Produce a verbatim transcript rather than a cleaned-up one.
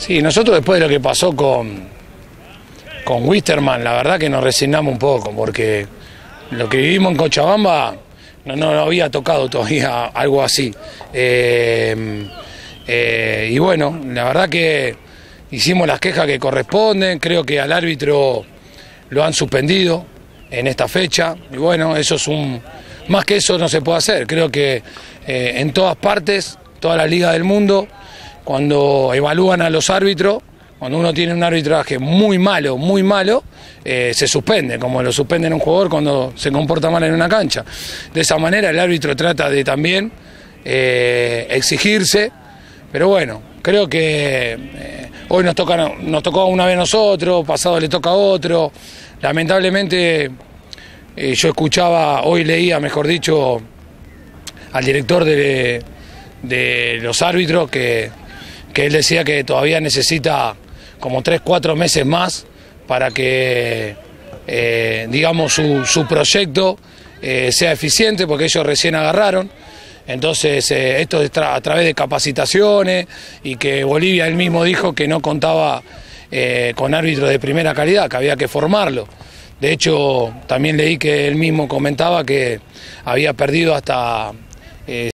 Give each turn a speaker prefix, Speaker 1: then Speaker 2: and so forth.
Speaker 1: Sí, nosotros después de lo que pasó con, con Wisterman, la verdad que nos resignamos un poco, porque lo que vivimos en Cochabamba no, no había tocado todavía algo así. Eh, eh, y bueno, la verdad que hicimos las quejas que corresponden, creo que al árbitro lo han suspendido en esta fecha, y bueno, eso es un... Más que eso no se puede hacer, creo que eh, en todas partes, toda la liga del mundo, cuando evalúan a los árbitros, cuando uno tiene un arbitraje muy malo, muy malo, eh, se suspende, como lo suspenden a un jugador cuando se comporta mal en una cancha. De esa manera el árbitro trata de también eh, exigirse, pero bueno, creo que eh, hoy nos, toca, nos tocó una vez a nosotros, pasado le toca a otro, lamentablemente eh, yo escuchaba, hoy leía, mejor dicho, al director de, de los árbitros que, que él decía que todavía necesita como tres, cuatro meses más para que, eh, digamos, su, su proyecto eh, sea eficiente, porque ellos recién agarraron. Entonces, eh, esto es tra a través de capacitaciones, y que Bolivia él mismo dijo que no contaba eh, con árbitros de primera calidad, que había que formarlo. De hecho, también leí que él mismo comentaba que había perdido hasta... Eh,